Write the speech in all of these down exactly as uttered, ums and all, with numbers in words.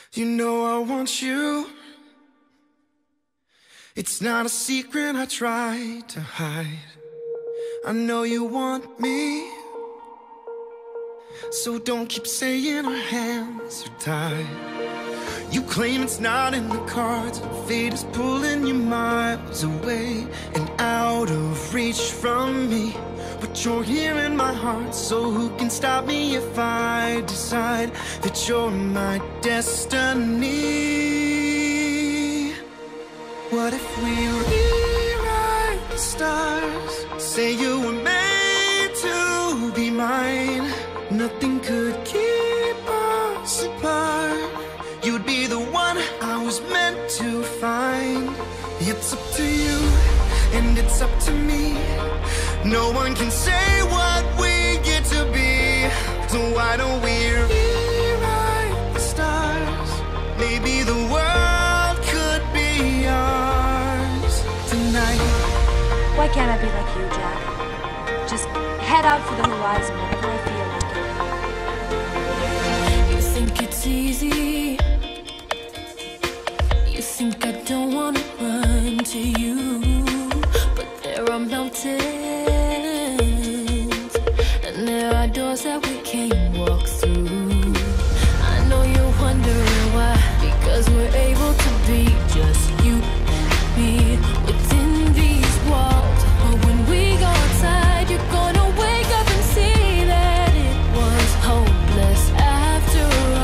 You know I want you. It's not a secret I try to hide. I know you want me, so don't keep saying our hands are tied. You claim it's not in the cards, fate is pulling you miles away and out of reach from me. But you're here in my heart, so who can stop me if I decide that you're my destiny? What if we rewrite the stars? Say you were made to be mine. Nothing could keep us apart. You'd be the one I was meant to find. It's up to you, and it's up to me. No one can say what we get to be. So why don't we rewrite the stars? Maybe the world could be ours tonight. Why can't I be like you, Jack? Just head out for the horizon whenever I feel like it. You think it's easy. You think I don't wanna run to you, but there are mountains, and there are doors that we can't walk through. I know you're wondering why, because we're able to be just you and me within these walls. But when we go outside, you're gonna wake up and see that it was hopeless after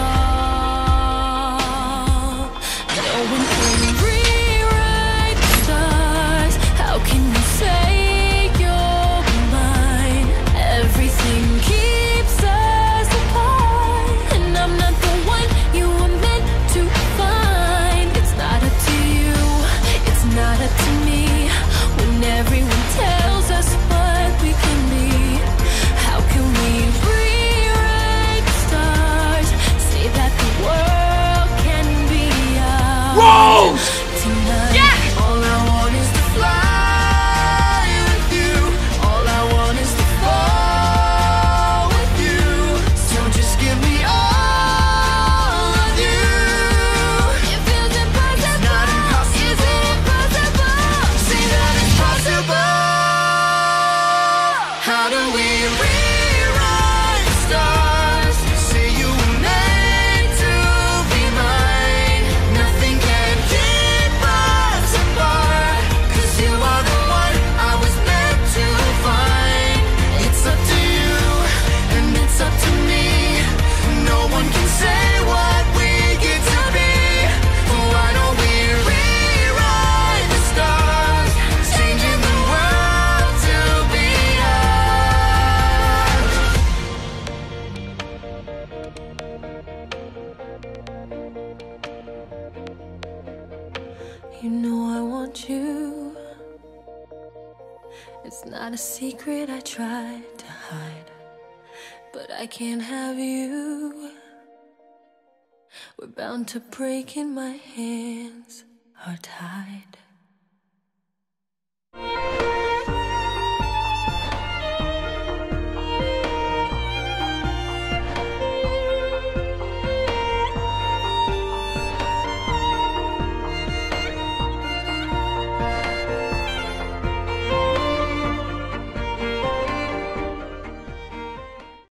all. No one can rewrite the stars. How can you say you're mine? Everything keeps us apart, and I'm not the one you were meant to find. It's not up to you, it's not up to me. When everyone tells us what we can be, how can we rewrite the stars? Say that the world can be ours. R.ose! Tonight, Yeah! all I want is to fly with you. All I want is to fall with you. So just give me all of you. It feels impossible. It's not impossible. Is it impossible? Say that it's possible. How do we rewrite the stars? Say you were made to be mine. Nothing can keep us apart, 'cause you are the one I was meant to find. It's up to you, and it's up to me. No one can say what we get to be. Why don't we rewrite the stars? Changing the world to be ours. You know I want you. It's not a secret I tried to hide, but I can't have you. We're bound to break and my hands are tied.